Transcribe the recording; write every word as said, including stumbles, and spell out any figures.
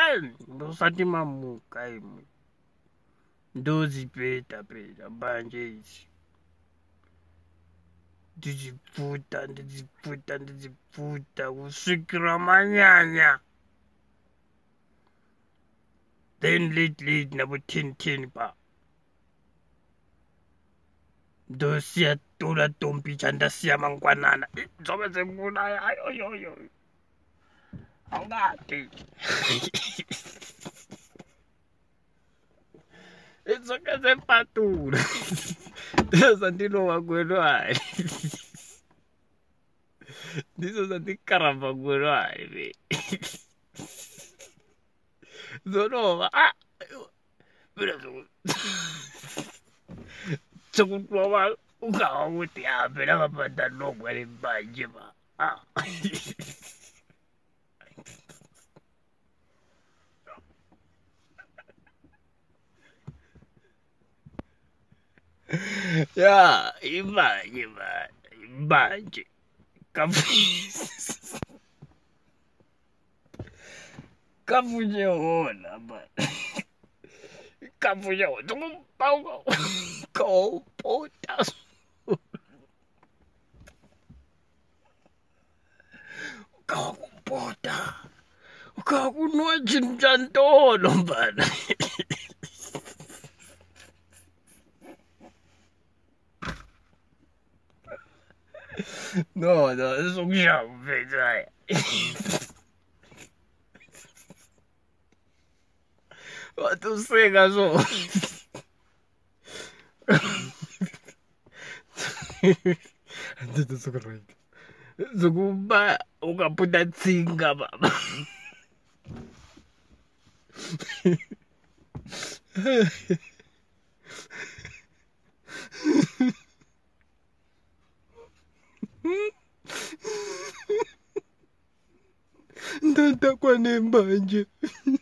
Ai, ndosati mamuka imwe. Ndozipeta peta mbanje izi. Ndizipfuta, ndizipfuta, ndizipfuta kusvikira manyanya. Then late late nabo ten ten pa. Ndosiya tola tompi chandasiya mangwanana. Zobe zembulaya ayo yo yo. Awungati. Izoke zempatura. Ndizo ndilowa kwelwayo. Ndizo ndikaramba kwelwayo be. Zonoba ah. Mira zo. Sokutwa ukawa ukuthi yaphela abaphatha nongwele manje ba. Ah. Ya, imanje ba, imanje. Kafu. Kafunye hona ba. Kafunye hona. Tukumpau kau potas. Kau kumpota. Kau kunua cincantono bana. No, no, es un chave, sai. Ma tu sega so. Andito socorrendo. Zokumba ukaputa tsinga baba. Ndata kwa nembanje.